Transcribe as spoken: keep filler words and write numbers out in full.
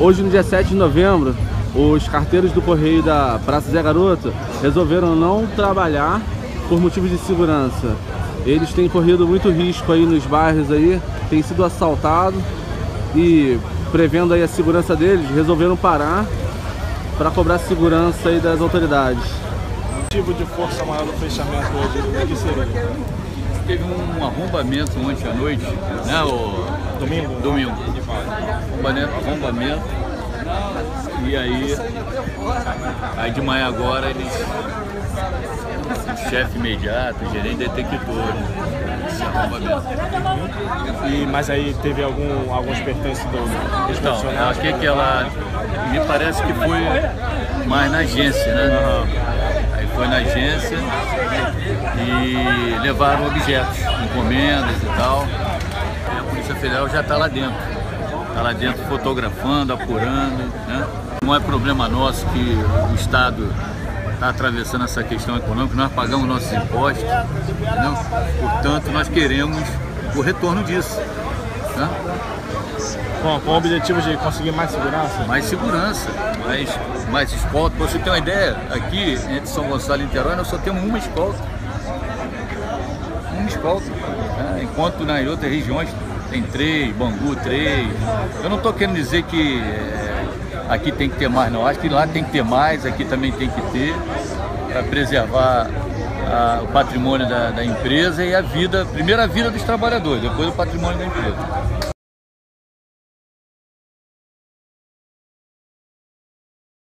Hoje, no dia sete de novembro, os carteiros do Correio da Praça Zé Garoto resolveram não trabalhar por motivos de segurança. Eles têm corrido muito risco aí nos bairros aí, têm sido assaltados e, prevendo aí a segurança deles, resolveram parar para cobrar segurança aí das autoridades. O motivo de força maior do fechamento hoje, o que seria? Teve um arrombamento ontem à noite, né? O... Domingo? Domingo. Arrombamento. E aí, aí de manhã agora eles, o chefe imediato, o gerente detectou esse arrombamento. E, mas aí teve algum, alguns pertences do, dos Então, eu achei que ela, me parece que foi mais na agência, né? Uhum. Aí foi na agência e levaram objetos, encomendas e tal. E a Polícia Federal já está lá dentro. Está lá dentro fotografando, apurando, né? Não é problema nosso que o Estado está atravessando essa questão econômica, nós pagamos nossos impostos, entendeu? Portanto, nós queremos o retorno disso, né? Com, com o objetivo de conseguir mais segurança? Mais segurança, mais, mais escolta. Pra você ter uma ideia, aqui entre São Gonçalo e Niterói nós só temos uma escolta. Uma escolta, né? Enquanto nas outras regiões tem três, Bangu três. Eu não estou querendo dizer que é, aqui tem que ter mais, não. Acho que lá tem que ter mais, aqui também tem que ter, para preservar a, o patrimônio da, da empresa e a vida, primeiro a vida dos trabalhadores, depois o patrimônio da empresa.